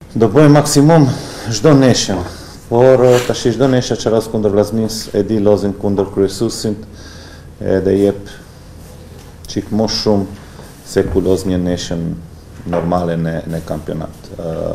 do bëjmë maksimum çdo neshëm, por tash çdo neshë që ras kundër Vllaznis e di lozin kundër kryesuesit edhe jep çik më shumë se ku loz një neshën normale në kampionat.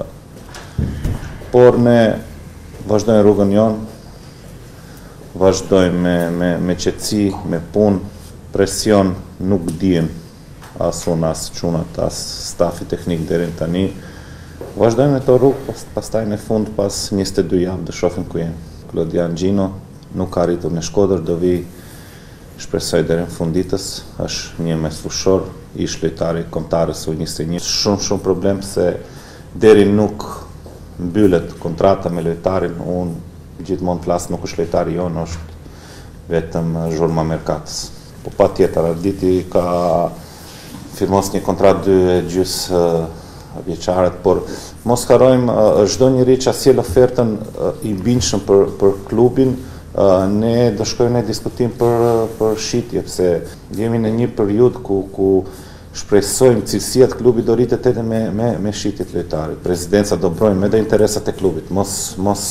Por ne vazhdojmë rrugën jonë, vazhdojmë me qetësi, me punë, presion nuk dijen as unë, as çunat, as stafi teknik deri tani. Vazhdojmë në të rrugë, pastaj në fund pas 22 javë do shohim ku jemi. Klodian Gjino nuk ka arritur në Shkodër, do vi shpresoj deri në fund ditës, është një mesfushor, ish lojtari kombëtarës U21. Shumë problem se deri nuk mbyllet kontrata me lojtarin, unë gjithmonë flas nuk është lojtari jonë, është vetëm zhurma merkatës. Po patjetër, Arditi ka firmos një kontratë 2,5 vjeçaret, por mos harrojmë çdo njeri që sjell ofertën i binjshëm për klubin, ne do shkojmë në diskutim për shitje, pse jemi në një periudhë ku shpresojmë cilësia të klubit do rritet edhe me shitjet lojtarit. Presidenca do mbrojmë edhe interesat e klubit, mos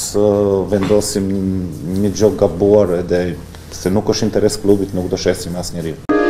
vendosim një gjë gabuar, edhe se nuk është interes klubit, nuk do shesim asnjëri.